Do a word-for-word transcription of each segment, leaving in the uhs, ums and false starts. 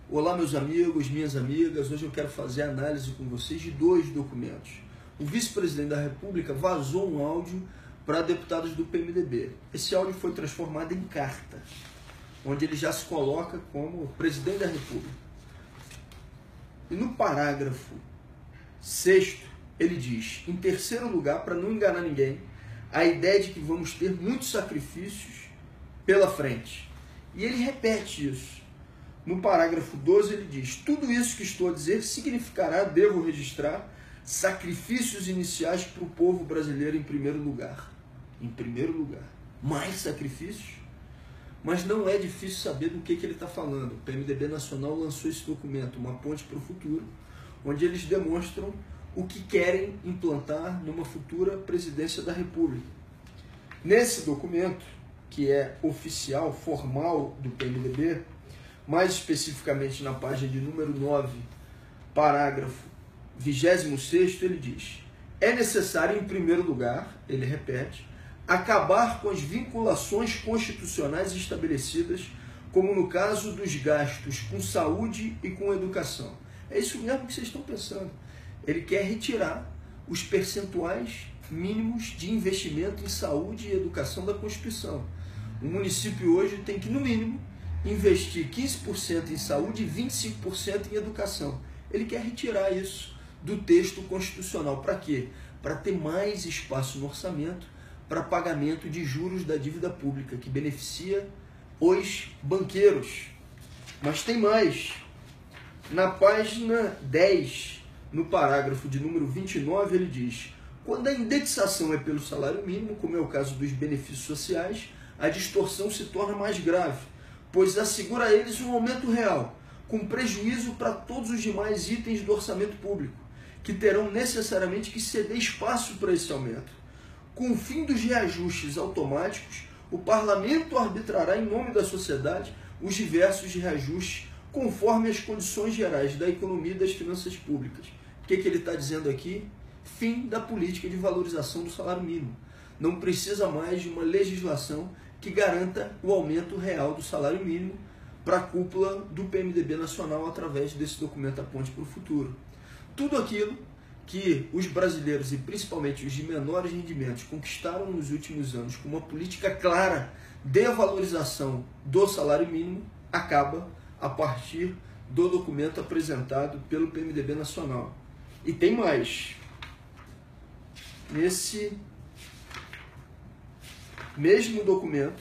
Olá, meus amigos, minhas amigas. Hoje eu quero fazer análise com vocês de dois documentos. O vice-presidente da República vazou um áudio para deputados do P M D B. Esse áudio foi transformado em carta, onde ele já se coloca como presidente da República. E no parágrafo sexto, ele diz, em terceiro lugar, para não enganar ninguém, a ideia de que vamos ter muitos sacrifícios pela frente. E ele repete isso. No parágrafo doze ele diz, tudo isso que estou a dizer significará, devo registrar, sacrifícios iniciais para o povo brasileiro em primeiro lugar. Em primeiro lugar. Mais sacrifícios? Mas não é difícil saber do que, que ele está falando. O P M D B Nacional lançou esse documento, Uma Ponte para o Futuro, onde eles demonstram o que querem implantar numa futura presidência da República. Nesse documento, que é oficial, formal do P M D B, mais especificamente na página de número nove, parágrafo vigésimo sexto, ele diz, é necessário, em primeiro lugar, ele repete, acabar com as vinculações constitucionais estabelecidas, como no caso dos gastos com saúde e com educação. É isso mesmo que vocês estão pensando. Ele quer retirar os percentuais mínimos de investimento em saúde e educação da Constituição. O município hoje tem que, no mínimo, investir quinze por cento em saúde e vinte e cinco por cento em educação. Ele quer retirar isso do texto constitucional. Para quê? Para ter mais espaço no orçamento para pagamento de juros da dívida pública, que beneficia os banqueiros. Mas tem mais. Na página dez, no parágrafo de número vinte e nove, ele diz, quando a indexação é pelo salário mínimo, como é o caso dos benefícios sociais, a distorção se torna mais grave, pois assegura a eles um aumento real, com prejuízo para todos os demais itens do orçamento público, que terão necessariamente que ceder espaço para esse aumento. Com o fim dos reajustes automáticos, o Parlamento arbitrará em nome da sociedade os diversos reajustes conforme as condições gerais da economia e das finanças públicas. O que, que ele está dizendo aqui? Fim da política de valorização do salário mínimo. Não precisa mais de uma legislação que garanta o aumento real do salário mínimo para a cúpula do P M D B Nacional através desse documento A Ponte para o Futuro. Tudo aquilo que os brasileiros, e principalmente os de menores rendimentos, conquistaram nos últimos anos com uma política clara de valorização do salário mínimo, acaba a partir do documento apresentado pelo P M D B Nacional. E tem mais. Nesse mesmo documento,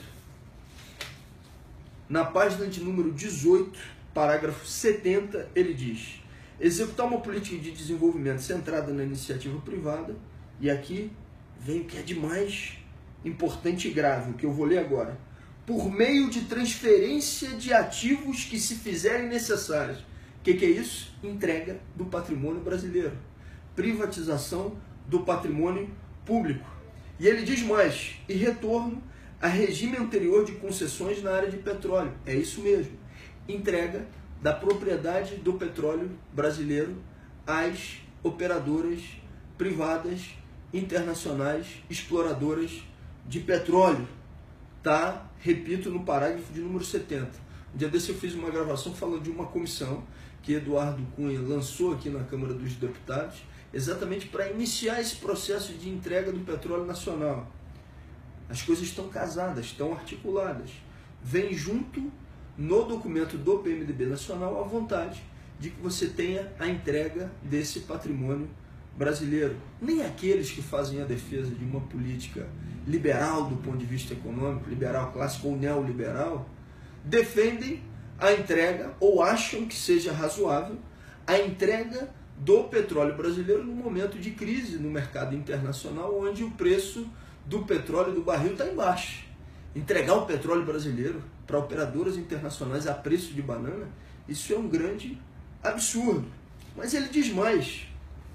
na página de número dezoito, parágrafo setenta, ele diz, executar uma política de desenvolvimento centrada na iniciativa privada, e aqui vem o que é de mais importante e grave, o que eu vou ler agora, por meio de transferência de ativos que se fizerem necessários. O que, que é isso? Entrega do patrimônio brasileiro, privatização do patrimônio público. E ele diz mais, e retorno a regime anterior de concessões na área de petróleo. É isso mesmo, entrega da propriedade do petróleo brasileiro às operadoras privadas, internacionais, exploradoras de petróleo. Tá? Repito, no parágrafo de número setenta. Um dia desse eu fiz uma gravação falando de uma comissão que Eduardo Cunha lançou aqui na Câmara dos Deputados, exatamente para iniciar esse processo de entrega do petróleo nacional. As coisas estão casadas, estão articuladas. Vem junto no documento do P M D B Nacional a vontade de que você tenha a entrega desse patrimônio brasileiro. Nem aqueles que fazem a defesa de uma política liberal do ponto de vista econômico, liberal clássico ou neoliberal, defendem a entrega ou acham que seja razoável a entrega do petróleo brasileiro no momento de crise no mercado internacional, onde o preço do petróleo do barril está em baixa. Entregar o petróleo brasileiro para operadoras internacionais a preço de banana, isso é um grande absurdo. Mas ele diz mais.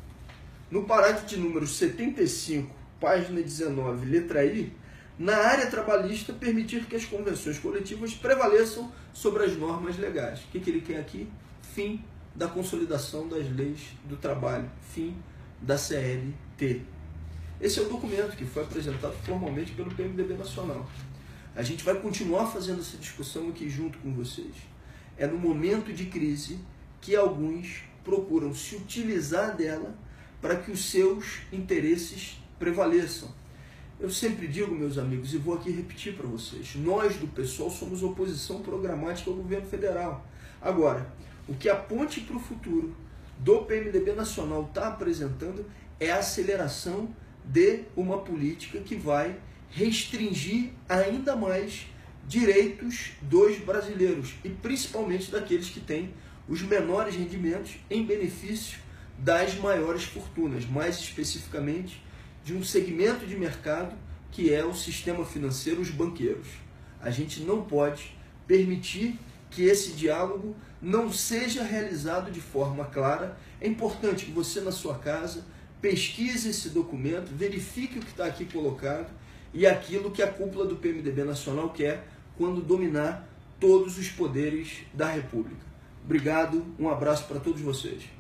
No parágrafo de número setenta e cinco, página dezenove, letra I, na área trabalhista, permitir que as convenções coletivas prevaleçam sobre as normas legais. O que, que ele quer aqui? Fim da consolidação das leis do trabalho, fim da C L T. Esse é o documento que foi apresentado formalmente pelo P M D B Nacional. A gente vai continuar fazendo essa discussão aqui junto com vocês. É no momento de crise que alguns procuram se utilizar dela para que os seus interesses prevaleçam. Eu sempre digo, meus amigos, e vou aqui repetir para vocês, nós do PSOL somos oposição programática ao governo federal. Agora, o que a Ponte para o Futuro do P M D B Nacional está apresentando é a aceleração de uma política que vai restringir ainda mais direitos dos brasileiros e principalmente daqueles que têm os menores rendimentos em benefício das maiores fortunas, mais especificamente de um segmento de mercado que é o sistema financeiro, os banqueiros. A gente não pode permitir que esse diálogo não seja realizado de forma clara. É importante que você na sua casa pesquise esse documento, verifique o que está aqui colocado e aquilo que a cúpula do P M D B Nacional quer quando dominar todos os poderes da República. Obrigado, um abraço para todos vocês.